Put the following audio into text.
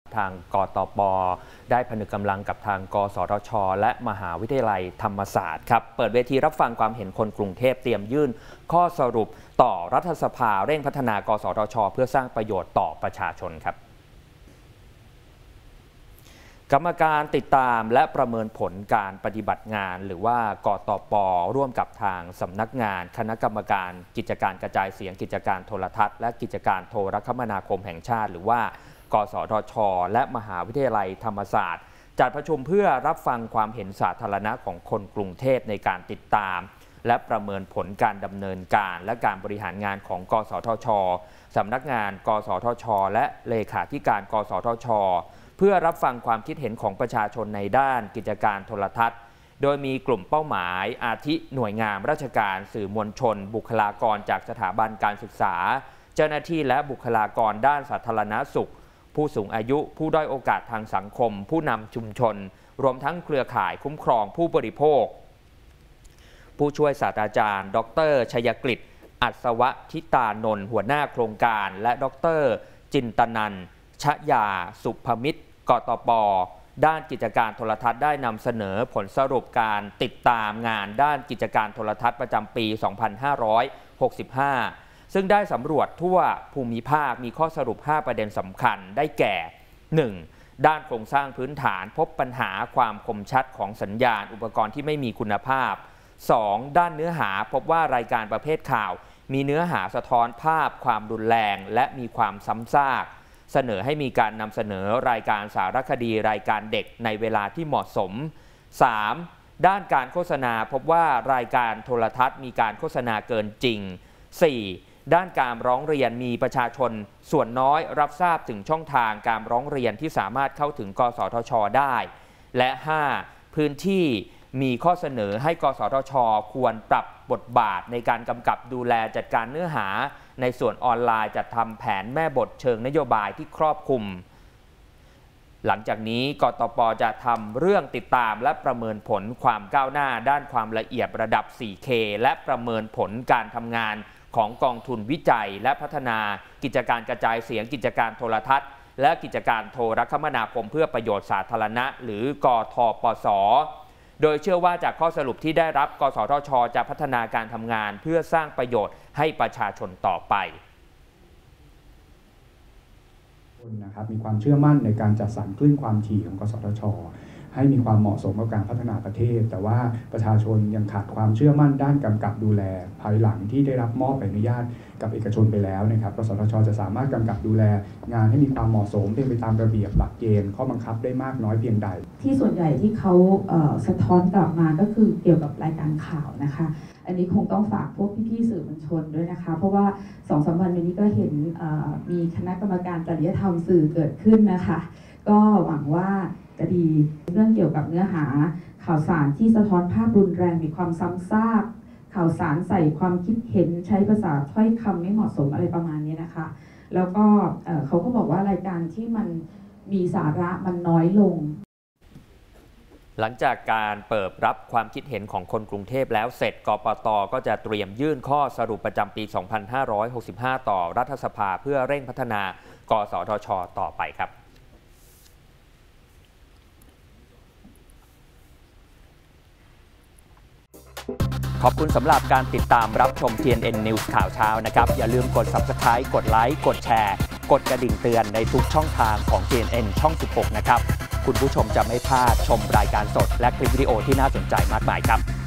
ทางกตป.ได้ผนึกกำลังกับทางกสทช.และมหาวิทยาลัยธรรมศาสตร์ครับเปิดเวทีรับฟังความเห็นคนกรุงเทพเตรียมยื่นข้อสรุปต่อรัฐสภาเร่งพัฒนากสทช.เพื่อสร้างประโยชน์ต่อประชาชนครับกรรมการติดตามและประเมินผลการปฏิบัติงานหรือว่ากตป.ร่วมกับทางสำนักงานคณะกรรมการกิจการกระจายเสียงกิจการโทรทัศน์และกิจการโทรคมนาคมแห่งชาติหรือว่ากสทช.และมหาวิทยาลัยธรรมศาสตร์จัดประชุมเพื่อรับฟังความเห็นสาธารณะของคนกรุงเทพในการติดตามและประเมินผลการดำเนินการและการบริหารงานของกสทช.สำนักงานกสทช.และเลขาธิการกสทช.เพื่อรับฟังความคิดเห็นของประชาชนในด้านกิจการโทรทัศน์โดยมีกลุ่มเป้าหมายอาทิหน่วยงานราชการสื่อมวลชนบุคลากรจากสถาบันการศึกษาเจ้าหน้าที่และบุคลากรด้านสาธารณสุขผู้สูงอายุผู้ด้อยโอกาสทางสังคมผู้นำชุมชนรวมทั้งเครือข่ายคุ้มครองผู้บริโภคผู้ช่วยศาสตราจารย์ดร.ชัยกฤษอัศวทิตานนท์หัวหน้าโครงการและดร.จินตนันท์ชยาสุภมิตรกตป.ด้านกิจการโทรทัศน์ได้นำเสนอผลสรุปการติดตามงานด้านกิจการโทรทัศน์ประจำปี 2565 ซึ่งได้สำรวจทั่วภูมิภาคมีข้อสรุป 5 ประเด็นสำคัญได้แก่ 1. ด้านโครงสร้างพื้นฐานพบปัญหาความคมชัดของสัญญาณอุปกรณ์ที่ไม่มีคุณภาพ 2. ด้านเนื้อหาพบว่ารายการประเภทข่าวมีเนื้อหาสะท้อนภาพความรุนแรงและมีความซ้ำซากเสนอให้มีการนำเสนอรายการสารคดีรายการเด็กในเวลาที่เหมาะสม 3. ด้านการโฆษณาพบว่ารายการโทรทัศน์มีการโฆษณาเกินจริง 4. ด้านการร้องเรียนมีประชาชนส่วนน้อยรับทราบถึงช่องทางการร้องเรียนที่สามารถเข้าถึงกสทช.ได้และ 5. พื้นที่มีข้อเสนอให้กสทช.ควรปรับบทบาทในการกำกับดูแลจัดการเนื้อหาในส่วนออนไลน์จัดทำแผนแม่บทเชิงนโยบายที่ครอบคลุมหลังจากนี้กตป.จะทำเรื่องติดตามและประเมินผลความก้าวหน้าด้านความละเอียดระดับ 4K และประเมินผลการทำงานของกองทุนวิจัยและพัฒนากิจการกระจายเสียงกิจการโทรทัศน์และกิจการโทรคมนาคมเพื่อประโยชน์สาธารณะหรือกทปส.โดยเชื่อว่าจากข้อสรุปที่ได้รับกสทช.จะพัฒนาการทำงานเพื่อสร้างประโยชน์ให้ประชาชนต่อไปนะครับมีความเชื่อมั่นในการจัดสรรคลื่นความถี่ของกสทช.ให้มีความเหมาะสมกับการพัฒนาประเทศแต่ว่าประชาชนยังขาดความเชื่อมั่นด้านกำกับดูแลภายหลังที่ได้รับมอบใบอนุญาตกับเอกชนไปแล้วนะครับกสทช.จะสามารถกำกับดูแลงานให้มีความเหมาะสมเป็นไปตามระเบียบหลักเกณฑ์ข้อบังคับได้มากน้อยเพียงใดที่ส่วนใหญ่ที่เขาสะท้อนกลับมาก็คือเกี่ยวกับรายการข่าวนะคะอันนี้คงต้องฝากพวกพี่ๆสื่อมวลชนด้วยนะคะเพราะว่า 2-3 วันนี้ก็เห็นมีคณะกรรมการจริยธรรมสื่อเกิดขึ้นนะคะก็หวังว่าจะดีเรื่องเกี่ยวกับเนื้อหาข่าวสารที่สะท้อนภาพรุนแรงมีความซ้ำซากข่าวสารใส่ความคิดเห็นใช้ภาษาถ้อยคำไม่เหมาะสมอะไรประมาณนี้นะคะแล้วก็เขาก็บอกว่ารายการที่มันมีสาระมันน้อยลงหลังจากการเปิดรับความคิดเห็นของคนกรุงเทพแล้วเสร็จกปต.ก็จะเตรียมยื่นข้อสรุปประจำปี 2565 ต่อรัฐสภาเพื่อเร่งพัฒนากสทช.ต่อไปครับขอบคุณสำหรับการติดตามรับชม TNN News ข่าวเช้านะครับอย่าลืมกด Subscribe กดไลค์กดแชร์กดกระดิ่งเตือนในทุกช่องทางของ TNN ช่อง 16 นะครับคุณผู้ชมจะไม่พลาดชมรายการสดและคลิปวิดีโอที่น่าสนใจมากมายครับ